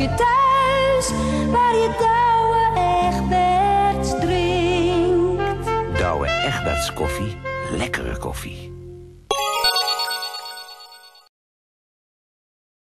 je thuis, waar je Douwe Egberts drinkt. Douwe Egberts koffie, lekkere koffie.